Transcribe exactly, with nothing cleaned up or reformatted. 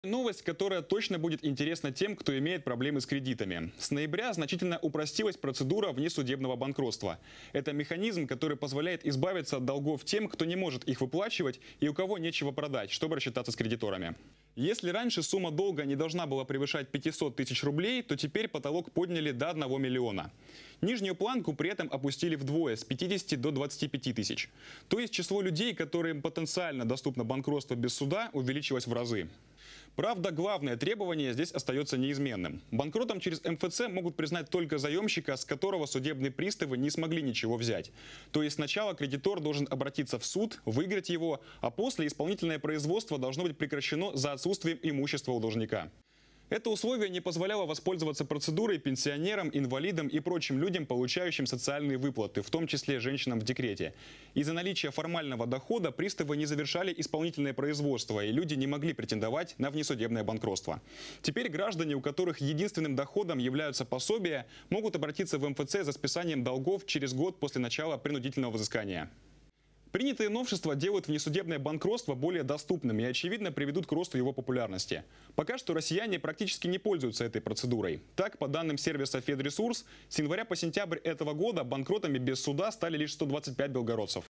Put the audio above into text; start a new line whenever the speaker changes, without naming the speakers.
Новость, которая точно будет интересна тем, кто имеет проблемы с кредитами. С ноября значительно упростилась процедура внесудебного банкротства. Это механизм, который позволяет избавиться от долгов тем, кто не может их выплачивать и у кого нечего продать, чтобы рассчитаться с кредиторами. Если раньше сумма долга не должна была превышать пятьсот тысяч рублей, то теперь потолок подняли до одного миллиона. Нижнюю планку при этом опустили вдвое, с пятидесяти до двадцати пяти тысяч. То есть число людей, которым потенциально доступно банкротство без суда, увеличилось в разы. Правда, главное требование здесь остается неизменным. Банкротом через эм эф цэ могут признать только заемщика, с которого судебные приставы не смогли ничего взять. То есть сначала кредитор должен обратиться в суд, выиграть его, а после исполнительное производство должно быть прекращено за отсутствием имущества у должника. Это условие не позволяло воспользоваться процедурой пенсионерам, инвалидам и прочим людям, получающим социальные выплаты, в том числе женщинам в декрете. Из-за наличия формального дохода приставы не завершали исполнительное производство, и люди не могли претендовать на внесудебное банкротство. Теперь граждане, у которых единственным доходом являются пособия, могут обратиться в эм эф цэ за списанием долгов через год после начала принудительного взыскания. Принятые новшества делают внесудебное банкротство более доступным и, очевидно, приведут к росту его популярности. Пока что россияне практически не пользуются этой процедурой. Так, по данным сервиса Федресурс, с января по сентябрь этого года банкротами без суда стали лишь сто двадцать пять белгородцев.